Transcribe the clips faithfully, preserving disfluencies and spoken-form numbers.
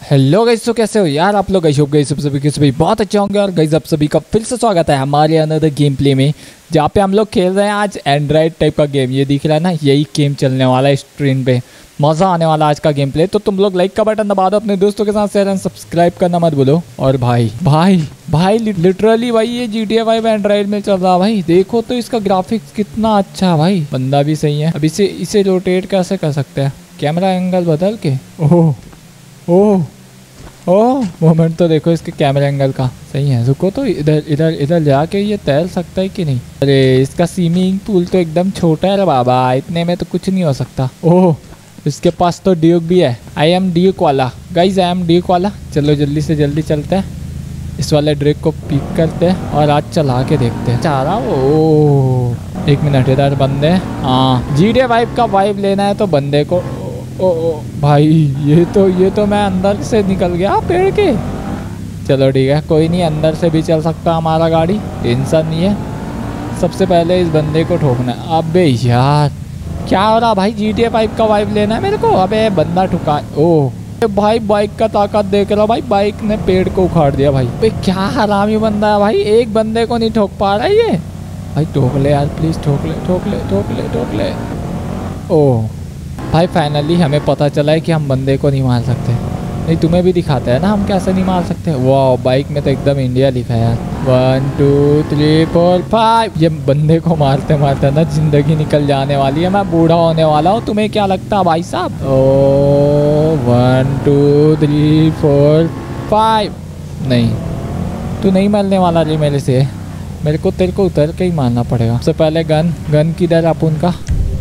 Hello guys, तो कैसे हो यार आप लोग। गाइस होप गाइस सब सभी के सभी बहुत अच्छे होंगे। और गाइस आप सभी का फिर से स्वागत है हमारे अनदर गेम प्ले में, जहाँ पे हम लोग खेल रहे हैं आज एंड्रॉइड टाइप का गेम। ये दिख रहा है ना, यही गेम चलने वाला है स्क्रीन पे। मज़ा आने वाला आज का गेम प्ले। तो तुम लोग लाइक का बटन दबा दो, अपने दोस्तों के साथ शेयर एंड सब्सक्राइब करना मत भूलो। और भाई भाई भाई लिटरली भाई ये G T A five Android में चल रहा है भाई। देखो तो इसका ग्राफिक्स कितना अच्छा है भाई। बंदा भी सही है। अब इसे इसे रोटेट कैसे कर सकते हैं, कैमरा एंगल बदल के। ओह ओह ओह मोमेंट तो देखो इसके कैमरा एंगल का सही है। रुको तो इधर इधर इधर जाके ये तैर सकता है कि नहीं। अरे इसका स्विमिंग पूल तो एकदम छोटा है रे बाबा, इतने में तो कुछ नहीं हो सकता। ओह इसके पास तो ड्यूक भी है। आई एम ड्यूक वाला गाइज, आई एम ड्यूक वाला। चलो जल्दी से जल्दी चलते हैं, इस वाले ड्रेक को पिक करते हैं और आज चला के देखते हैं। चाह रहा ओह एक मिनट, इधर बंदे। हाँ जी टी ए फाइव का वाइब लेना है तो बंदे को। ओ, ओ भाई ये तो ये तो मैं अंदर से निकल गया पेड़ के। चलो ठीक है, कोई नहीं, अंदर से भी चल सकता हमारा गाड़ी, टेंशन नहीं है। सबसे पहले इस बंदे को ठोकना है। अबे यार क्या हो रहा भाई, जी टी ए फाइव का वाइब लेना है मेरे को। अबे बंदा ठुका। ओह भाई बाइक का ताकत देख रहा भाई, बाइक ने पेड़ को उखाड़ दिया भाई। भाई क्या हरामी बंदा है भाई, एक बंदे को नहीं ठोक पा रहा है ये। भाई ठोक ले यार प्लीज़, ठोक ले ठोक ले ठोक ले ठोक ले। ओह भाई फाइनली हमें पता चला है कि हम बंदे को नहीं मार सकते। नहीं तुम्हें भी दिखाते हैं ना हम कैसे नहीं मार सकते। वाह बाइक में तो एकदम इंडिया लिखा है यार। One two three four five. ये बंदे को मारते मारते ना जिंदगी निकल जाने वाली है, मैं बूढ़ा होने वाला हूँ। तुम्हें क्या लगता है भाई साहब। ओ one two three four five. नहीं तू नहीं मरने वाला रे मेरे से, मेरे को तेरे को उतर के ही मारना पड़ेगा। सबसे पहले गन गन किधर अपन का,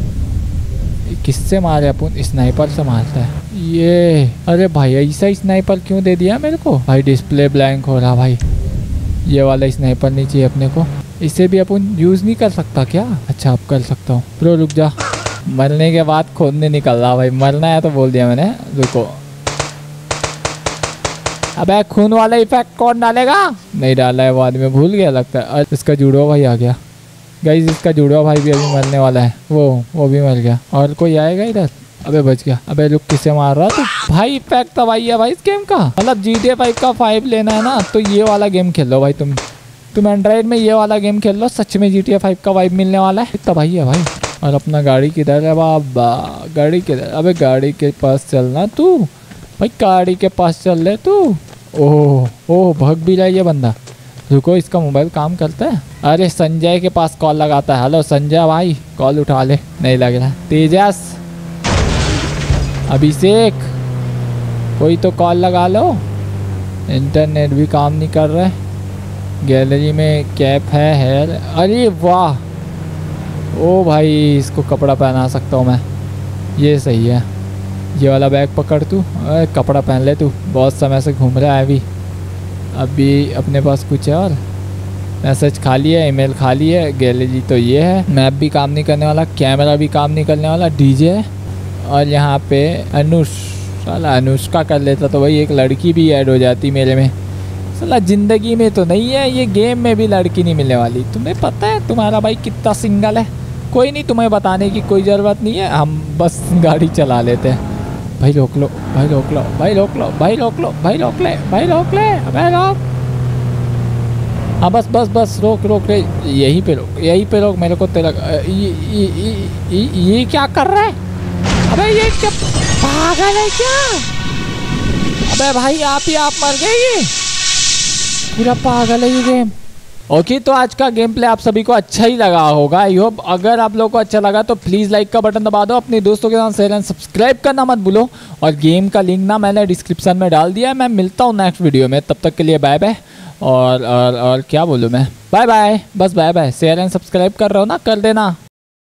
किससे मारे अपन। स्नाइपर से मारता है ये। अरे भाई ऐसा स्नाइपर क्यों दे दिया मेरे को। भाई डिस्प्ले ब्लैंक हो रहा भाई, ये वाला स्नाइपर नहीं चाहिए अपने को। इसे भी अपन यूज़ नहीं कर सकता क्या। अच्छा अब कर सकता हूँ। ब्रो रुक जा, मरने के बाद खुद नहीं निकल रहा भाई। मरना है तो बोल दिया मैंने। रुको अबे खून वाला इफेक्ट कौन डालेगा। नहीं डाला है वो आदमी, भूल गया लगता है। इसका जुड़वा भाई आ गया गाइस, इसका जुड़वा भाई भी अभी मरने वाला है। वो वो भी मर गया। और कोई आएगा इधर। अबे बच गया। अबे रुक किसे मार रहा तू भाई। इफेक्ट तबाही है भाई इस गेम का। मतलब जी टी ए फाइव का फाइव लेना है ना तो ये वाला गेम खेल लो भाई। तुम तुम एंड्रॉइड में ये वाला गेम खेल लो, सच में जी टी ए फाइव का वाइब मिलने वाला है। तबाही है भाई। और अपना गाड़ी किधर है बाबा, गाड़ी किधर। अबे गाड़ी के पास चलना तू भाई, गाड़ी के पास चल ले तू। ओह ओह भाग भी रहा है ये बंदा। रुको इसका मोबाइल काम करता है। अरे संजय के पास कॉल लगाता है। हेलो संजय भाई कॉल उठा ले। नहीं लग रहा। तेजस, अभिषेक, कोई तो कॉल लगा लो। इंटरनेट भी काम नहीं कर रहा है। गैलरी में कैप है हेयर। अरे वाह ओ भाई इसको कपड़ा पहना सकता हूँ मैं, ये सही है। ये वाला बैग पकड़ तू, कपड़ा पहन ले तू, बहुत समय से घूम रहा है अभी। अभी अपने पास कुछ है और मैसेज खाली है, ईमेल खाली है। गैलरी तो ये है। मैप भी काम नहीं करने वाला, कैमरा भी काम नहीं करने वाला। डीजे है और यहाँ पे अनुष, साला अनुष्का कर लेता तो भाई एक लड़की भी ऐड हो जाती मेरे में। साला ज़िंदगी में तो नहीं है, ये गेम में भी लड़की नहीं मिलने वाली। तुम्हें पता है तुम्हारा भाई कितना सिंगल है। कोई नहीं, तुम्हें बताने की कोई ज़रूरत नहीं है, हम बस गाड़ी चला लेते हैं। भाई रोक लो भाई रोक लो भाई रोक लो भाई रोक लो भाई रोक ले भाई रोक ले भाई रोक। हाँ बस बस बस रोक रोक रे, यहीं पे रोक यहीं पे रोक। मेरे को तेरा ये, ये, ये, ये, ये क्या कर रहा है। अबे ये क्या पागल है क्या। अबे भाई आप ही आप मर गए, ये पूरा पागल है ये गेम। ओके okay, तो आज का गेम प्ले आप सभी को अच्छा ही लगा होगा। आई होप अगर आप लोगों को अच्छा लगा तो प्लीज़ लाइक का बटन दबा दो, अपने दोस्तों के साथ शेयर एंड सब्सक्राइब करना मत भूलो। और गेम का लिंक ना मैंने डिस्क्रिप्शन में डाल दिया है। मैं मिलता हूँ नेक्स्ट वीडियो में, तब तक के लिए बाय बाय। और, और और क्या बोलूँ मैं, बाय बाय, बस bye bye. Share and subscribe कर रहे हो ना, कर देना।